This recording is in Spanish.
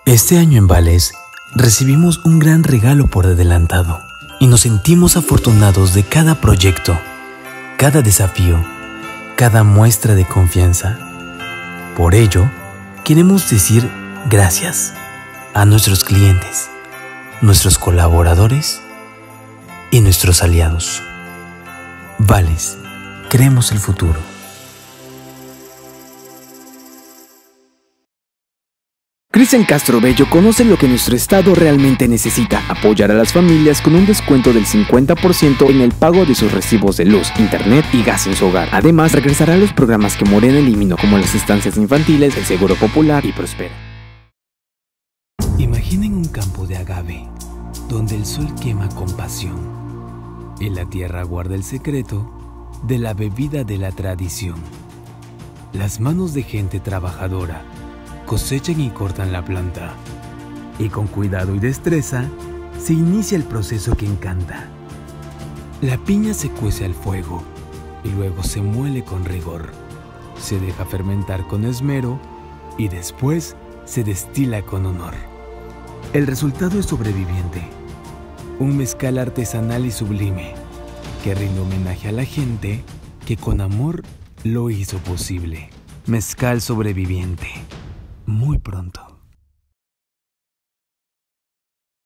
Este año en Vales recibimos un gran regalo por adelantado y nos sentimos afortunados de cada proyecto, cada desafío, cada muestra de confianza. Por ello, queremos decir gracias a nuestros clientes, nuestros colaboradores y nuestros aliados. Vales, creemos el futuro. Cristian Castro Bello conoce lo que nuestro estado realmente necesita: apoyar a las familias con un descuento del 50% en el pago de sus recibos de luz, internet y gas en su hogar. Además, regresará a los programas que Morena eliminó, como las estancias infantiles, el Seguro Popular y Prospera. Imaginen un campo de agave, donde el sol quema con pasión y la tierra guarda el secreto de la bebida de la tradición. Las manos de gente trabajadora cosechan y cortan la planta, y con cuidado y destreza se inicia el proceso que encanta. La piña se cuece al fuego y luego se muele con rigor. Se deja fermentar con esmero y después se destila con honor. El resultado es sobreviviente, un mezcal artesanal y sublime que rinde homenaje a la gente que con amor lo hizo posible. Mezcal sobreviviente. Muy pronto.